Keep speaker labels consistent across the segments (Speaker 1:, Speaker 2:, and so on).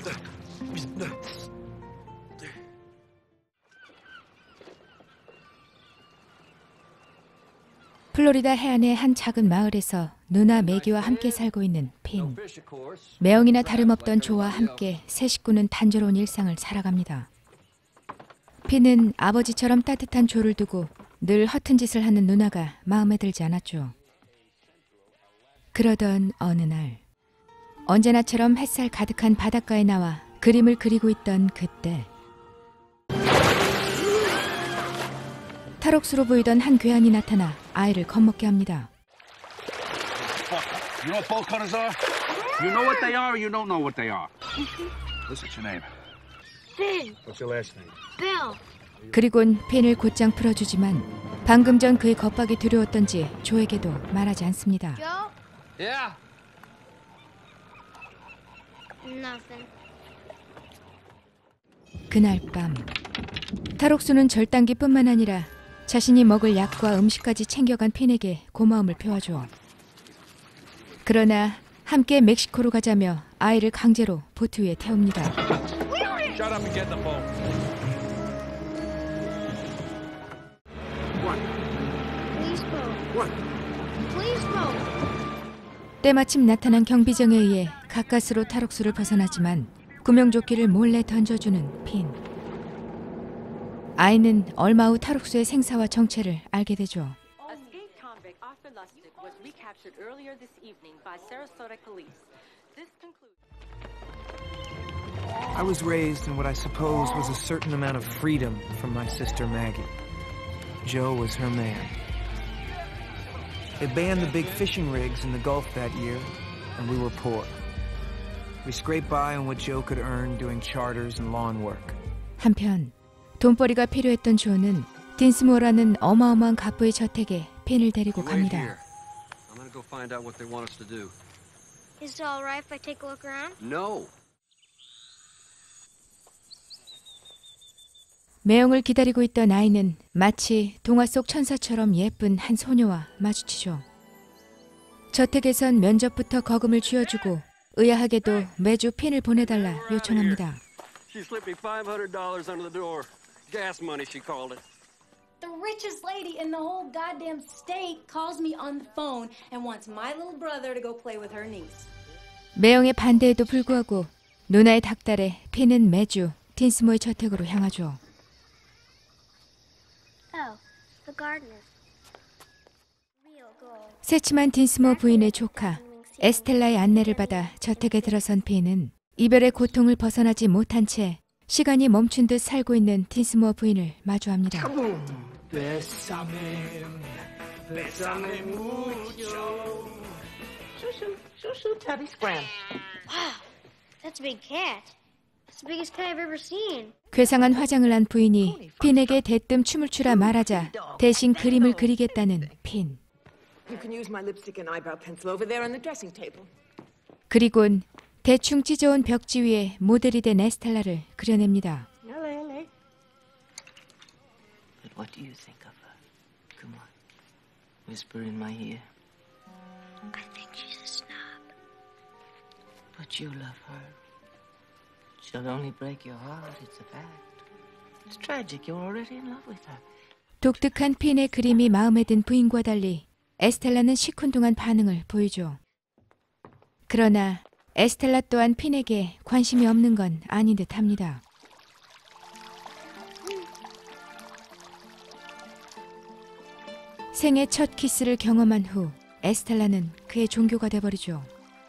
Speaker 1: 플로리다 해안의 한 작은 마을에서 누나 매기와 함께 살고 있는 핀. 매형이나 다름없던 조와 함께 세 식구는 단조로운 일상을 살아갑니다. 핀은 아버지처럼 따뜻한 조를 두고 늘 허튼 짓을 하는 누나가 마음에 들지 않았죠. 그러던 어느 날, 언제나처럼 햇살 가득한 바닷가에 나와 그림을 그리고 있던 그때 탈옥수로 보이던 한 괴한이 나타나 아이를 겁먹게 합니다.
Speaker 2: You know what bolt cutters are? You know what they are or you don't know what they are? What's your name?
Speaker 3: Finn.
Speaker 2: What's your last name?
Speaker 3: Bill.
Speaker 1: 그리곤 핀을 곧장 풀어주지만 방금 전 그의 겁박이 두려웠던지 조에게도 말하지 않습니다.
Speaker 3: Joe?
Speaker 2: Yeah.
Speaker 3: Nothing.
Speaker 1: 그날 밤 탈옥수는 절단기뿐만 아니라 자신이 먹을 약과 음식까지 챙겨간 핀에게 고마움을 표하죠. 그러나 함께 멕시코로 가자며 아이를 강제로 보트 위에 태웁니다.
Speaker 2: Shut up and get the boat. What?
Speaker 3: Please boat.
Speaker 2: What?
Speaker 3: Please boat.
Speaker 1: 때마침 나타난 경비정에 의해 가까스로 탈옥수를 벗어나지만 구명조끼를 몰래 던져주는 핀. 아이는 얼마 후 탈옥수의 생사와 정체를 알게 되죠.
Speaker 4: Escaped convict Arthur Lustig was recaptured earlier this evening by Sarasota police. This concludes.
Speaker 5: I was raised in what I suppose was a certain amount of freedom from my sister Maggie. Joe was her man. They banned the big fishing rigs in the Gulf that year, and we were poor. We scraped by on what Joe could earn doing charters and lawn work.
Speaker 1: 한편 돈벌이가 필요했던 조는 딘스모어라는 어마어마한 갑부의 저택에 핀을 데리고 갑니다.
Speaker 6: I'm gonna go find out what they want us to do.
Speaker 3: Is it all right if I take a look around?
Speaker 6: No.
Speaker 1: 매형을 기다리고 있던 아이는 마치 동화 속 천사처럼 예쁜 한 소녀와 마주치죠. 저택에선 면접부터 거금을 쥐어주고 의아하게도 매주 핀을 보내달라 요청합니다.
Speaker 6: She slipped me $500 under the door. Gas money, she called it.
Speaker 7: The richest lady in the whole goddamn state calls me on the phone and wants my little brother to go play with her niece.
Speaker 1: 매형의 반대에도 불구하고 누나의 닥달에 핀은 매주 딘스모의 저택으로 향하죠.
Speaker 3: Oh, the gardener. Real gold.
Speaker 1: 새침한 딘스모 부인의 조카 에스텔라의 안내를 받아 저택에 들어선 핀은 이별의 고통을 벗어나지 못한 채 시간이 멈춘 듯 살고 있는 딘스모 부인을 마주합니다.
Speaker 3: Wow, that's a big cat. It's the biggest cat I've ever seen.
Speaker 1: 괴상한 화장을 한 부인이 핀에게 대뜸 춤을 추라 말하자 대신 그림을 그리겠다는 핀.
Speaker 8: You can use my lipstick and eyebrow pencil over there on the dressing table.
Speaker 1: 그리곤 대충 찢어온 벽지 위에 모델이 된 에스텔라를 그려냅니다.
Speaker 9: But what do you think of her? Come on, whisper in my ear.
Speaker 3: I think she's a snob.
Speaker 9: But you love her. She'll only break your heart, it's a fact. It's tragic, you're already in love with her.
Speaker 1: 독특한 핀의 그림이 마음에 든 부인과 달리 에스텔라는 시큰둥한 반응을 보이죠. 그러나 에스텔라 또한 핀에게 관심이 없는 건 아닌 듯합니다. 생애 첫 키스를 경험한 후 에스텔라는 그의 종교가 돼버리죠.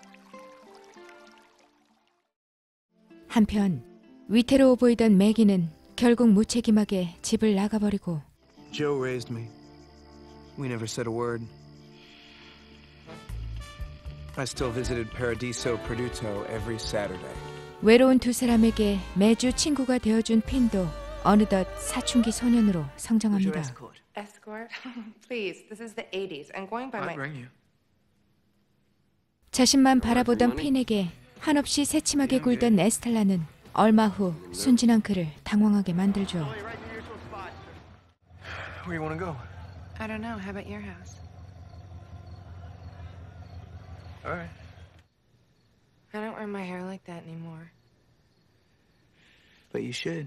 Speaker 1: 한편 위태로워 보이던 매기는 결국 무책임하게 집을 나가버리고
Speaker 5: Joe raised me. We never said a word. I still visited Paradiso Perduto every Saturday.
Speaker 1: 외로운 두 사람에게 매주 친구가 되어준 핀도 어느덧 사춘기 소년으로 성장합니다.
Speaker 10: Escort? Please, this is the 80s. I'm going by my...
Speaker 5: bring you.
Speaker 1: 자신만 바라보던 핀에게 한없이 새침하게 굴던 에스텔라는 얼마 후 순진한 그를 당황하게 만들죠.
Speaker 5: Where you want to go?
Speaker 10: I don't know. How about your house?
Speaker 5: All right.
Speaker 10: I don't wear my hair like that anymore.
Speaker 5: But you should.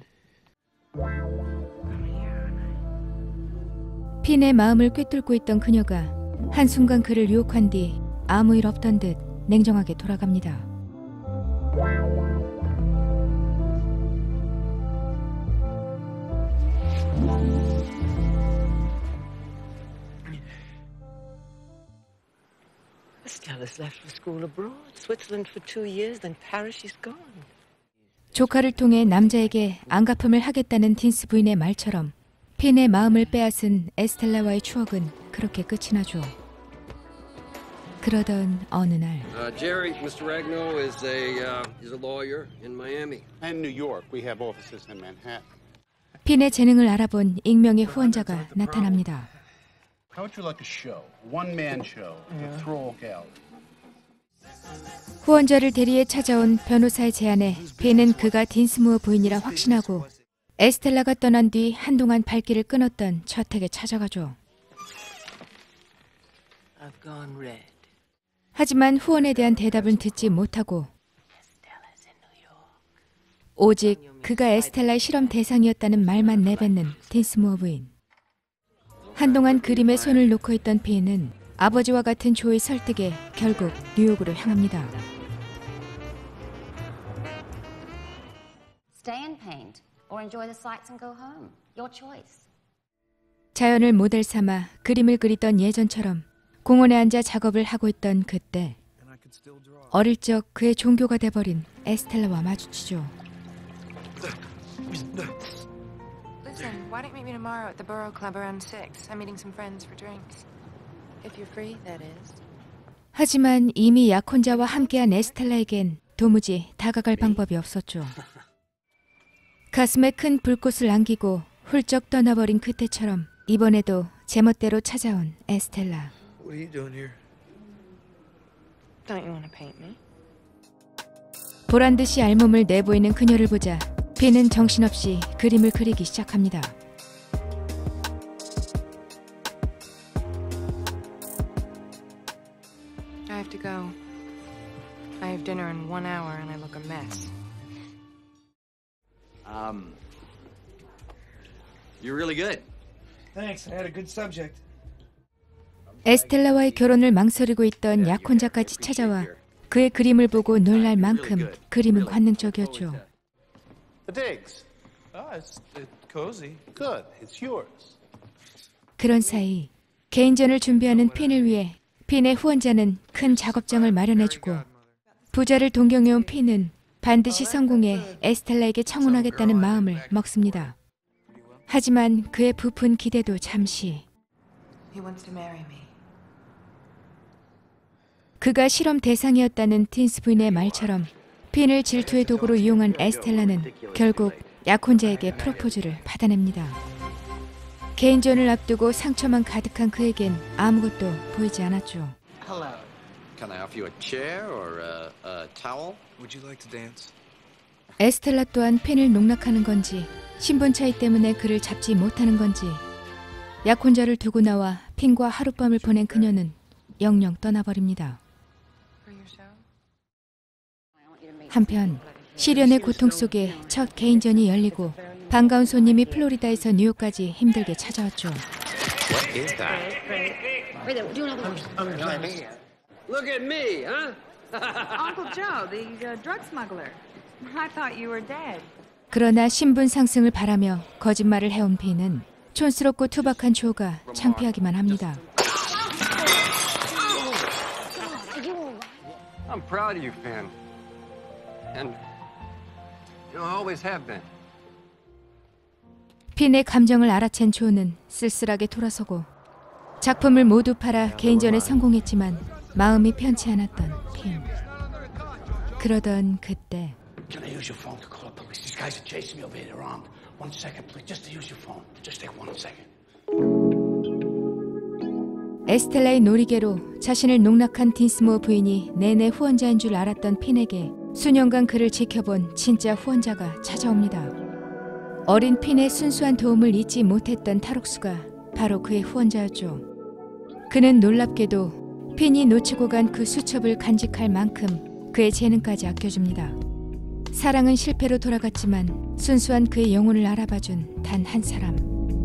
Speaker 1: 핀의 마음을 꿰뚫고 있던 그녀가 한순간 그를 유혹한 뒤 아무 일 없던 듯 냉정하게 돌아갑니다.
Speaker 9: Stella's left for school abroad. Switzerland for 2 years, then Paris she's gone.
Speaker 1: 조카를 통해 남자에게 안갚음을 하겠다는 딘스 부인의 말처럼 핀의 마음을 빼앗은 에스텔라와의 추억은 그렇게 끝이 나죠. 그러던 어느 날
Speaker 6: Jerry, Mr. Ragno is a lawyer in Miami.
Speaker 2: And New York. We have offices in Manhattan.
Speaker 1: 핀의 재능을 알아본 익명의 후원자가 나타납니다.
Speaker 2: How would you like a show? One-man show. The Thrall Gallery.
Speaker 1: 후원자를 대리해 찾아온 변호사의 제안에 핀은 그가 딘스무어 부인이라 확신하고 에스텔라가 떠난 뒤 한동안 발길을 끊었던 저택에 찾아가죠.
Speaker 9: I've gone red.
Speaker 1: 하지만 후원에 대한 대답은 듣지 못하고 오직 그가 에스텔라의 실험 대상이었다는 말만 내뱉는 딘스무어 부인. 한동안 그림에 손을 놓고 있던 핀은 아버지와 같은 조의 설득에 결국 뉴욕으로 향합니다.
Speaker 11: Stay and paint or enjoy the sights and go home. Your choice.
Speaker 1: 자연을 모델 삼아 그림을 그리던 예전처럼 공원에 앉아 작업을 하고 있던 그때 어릴 적 그의 종교가 돼버린 에스텔라와 마주치죠.
Speaker 10: Listen, why don't you meet me tomorrow at the Borough Club around 6? I'm meeting some friends for drinks. If you're free, that is.
Speaker 1: 하지만 이미 약혼자와 함께한 에스텔라에겐 도무지 다가갈 방법이 없었죠. 가슴에 큰 불꽃을 안기고 훌쩍 떠나버린 그때처럼 이번에도 제멋대로 찾아온 에스텔라.
Speaker 5: What are you doing here?
Speaker 10: Don't you want to paint me?
Speaker 1: 보란듯이 알몸을 내보이는 그녀를 보자 핀은 정신없이 그림을 그리기 시작합니다.
Speaker 10: I have to go. I have dinner in 1 hour and I look a mess.
Speaker 6: You're really good.
Speaker 5: Thanks. I had a good subject.
Speaker 1: 에스텔라와의 결혼을 망설이고 있던 약혼자까지 찾아와 그의 그림을 보고 놀랄 만큼 그림은 관능적이었죠.
Speaker 2: The digs.
Speaker 5: It's cozy.
Speaker 2: Good. It's yours.
Speaker 1: 그런 사이 개인전을 준비하는 핀을 위해 핀의 후원자는 큰 작업장을 마련해주고 부자를 동경해온 핀은 반드시 성공해 에스텔라에게 청혼하겠다는 마음을 먹습니다. 하지만 그의 부푼 기대도 잠시.
Speaker 10: He wants to marry me.
Speaker 1: 그가 실험 대상이었다는 딘스 부인의 말처럼 핀을 질투의 도구로 이용한 에스텔라는 결국 약혼자에게 프로포즈를 받아냅니다. 개인전을 앞두고 상처만 가득한 그에겐 아무것도 보이지 않았죠.
Speaker 6: Hello. Can I offer you a chair or a towel?
Speaker 5: Would you like to dance?
Speaker 1: 에스텔라 또한 핀을 농락하는 건지 신분 차이 때문에 그를 잡지 못하는 건지 약혼자를 두고 나와 핀과 하룻밤을 보낸 그녀는 영영 떠나버립니다. 한편 시련의 고통 속에 첫 개인전이 열리고 반가운 손님이 플로리다에서 뉴욕까지 힘들게 찾아왔죠.
Speaker 6: What is that? Look at me, huh?
Speaker 12: Uncle Joe, the drug smuggler. I thought you were dead.
Speaker 1: 그러나 신분 상승을 바라며 거짓말을 해온 핀은 촌스럽고 투박한 조가 창피하기만 합니다.
Speaker 6: I'm proud of you, Finn. And you know, I always have been.
Speaker 1: 핀의 감정을 알아챈 조는 쓸쓸하게 돌아서고 작품을 모두 팔아 개인전에 성공했지만 마음이 편치 않았던 핀. 그러던 그때
Speaker 2: Can I use your phone to call the police? These guys are chasing me over here. They're armed. 1 second, please. Just to use your phone. Just take 1 second.
Speaker 1: 에스텔라의 놀이개로 자신을 농락한 딘스무어 부인이 내내 후원자인 줄 알았던 핀에게 수년간 그를 지켜본 진짜 후원자가 찾아옵니다. 어린 핀의 순수한 도움을 잊지 못했던 탈옥수가 바로 그의 후원자였죠. 그는 놀랍게도 핀이 놓치고 간 그 수첩을 간직할 만큼 그의 재능까지 아껴줍니다. 사랑은 실패로 돌아갔지만 순수한 그의 영혼을 알아봐준 단 한 사람.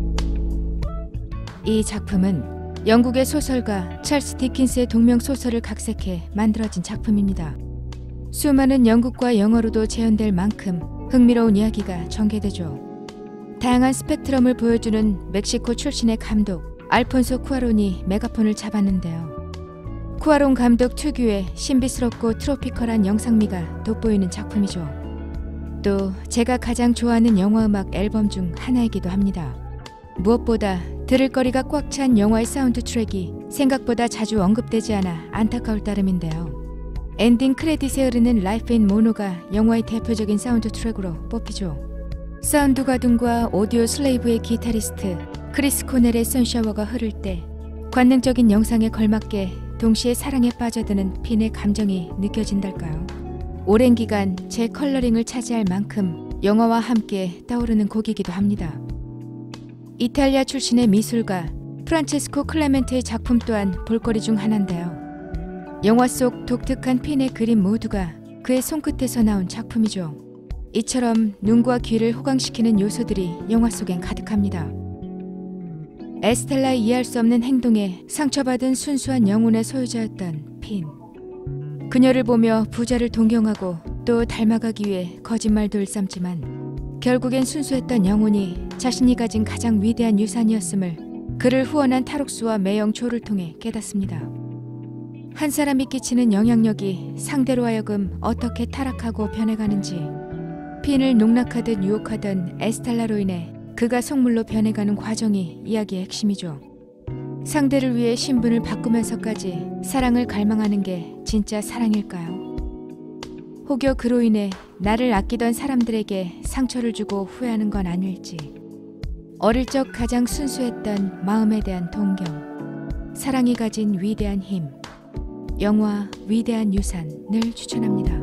Speaker 1: 이 작품은 영국의 소설가 찰스 디킨스의 동명 소설을 각색해 만들어진 작품입니다. 수많은 영국과 영어로도 재현될 만큼 흥미로운 이야기가 전개되죠. 다양한 스펙트럼을 보여주는 멕시코 출신의 감독 알폰소 쿠아론이 메가폰을 잡았는데요. 쿠아론 감독 특유의 신비스럽고 트로피컬한 영상미가 돋보이는 작품이죠. 또 제가 가장 좋아하는 영화음악 앨범 중 하나이기도 합니다. 무엇보다 들을 거리가 꽉 찬 영화의 사운드 트랙이 생각보다 자주 언급되지 않아 안타까울 따름인데요. 엔딩 크레딧에 흐르는 라이프 인 모노가 영화의 대표적인 사운드 트랙으로 뽑히죠. 사운드 가든과 오디오 슬레이브의 기타리스트 크리스 코넬의 선샤워가 흐를 때 관능적인 영상에 걸맞게 동시에 사랑에 빠져드는 핀의 감정이 느껴진달까요? 오랜 기간 제 컬러링을 차지할 만큼 영화와 함께 떠오르는 곡이기도 합니다. 이탈리아 출신의 미술가 프란체스코 클레멘트의 작품 또한 볼거리 중 하나인데요. 영화 속 독특한 핀의 그림 모두가 그의 손끝에서 나온 작품이죠. 이처럼 눈과 귀를 호강시키는 요소들이 영화 속엔 가득합니다. 에스텔라의 이해할 수 없는 행동에 상처받은 순수한 영혼의 소유자였던 핀. 그녀를 보며 부자를 동경하고 또 닮아가기 위해 거짓말도 일삼지만 결국엔 순수했던 영혼이 자신이 가진 가장 위대한 유산이었음을 그를 후원한 탈옥수와 매형 조를 통해 깨닫습니다. 한 사람이 끼치는 영향력이 상대로 하여금 어떻게 타락하고 변해가는지, 핀을 농락하듯 유혹하던 에스텔라로 인해 그가 속물로 변해가는 과정이 이야기의 핵심이죠. 상대를 위해 신분을 바꾸면서까지 사랑을 갈망하는 게 진짜 사랑일까요? 혹여 그로 인해 나를 아끼던 사람들에게 상처를 주고 후회하는 건 아닐지. 어릴 적 가장 순수했던 마음에 대한 동경, 사랑이 가진 위대한 힘, 영화 위대한 유산을 추천합니다.